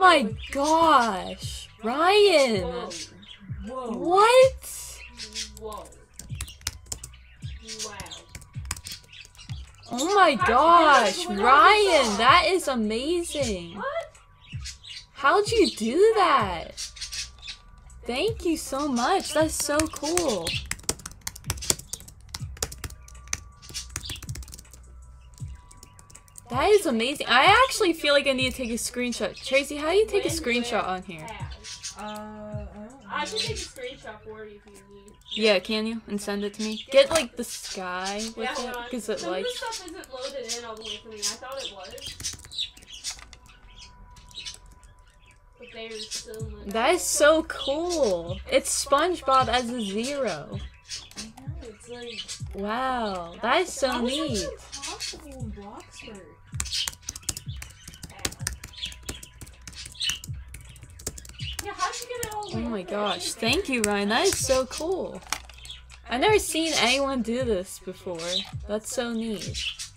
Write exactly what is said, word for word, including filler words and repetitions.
My gosh, Ryan! Whoa. Whoa. What? Whoa. Wow. Oh my gosh, Ryan, that is amazing. What? How'd you do that? Thank you so much. That's so cool. That is amazing. I actually feel like I need to take a screenshot. Tracy, how do you take a screenshot on here? Uh, I, I can take a screenshot for you if you need. Yeah, can you? And send it to me? Get like the sky with Yeah, it, because it some like. of the stuff isn't loaded in all the way for me. I thought it was. But there's so much. That is so cool. It's SpongeBob as a zero. I know, it's like. Wow, that is so neat. Possible in Bloxburg. Yeah, how'd you get it all the Oh way my up there? gosh, thank you, Ryan. That is so cool. I've never seen anyone do this before. That's so neat.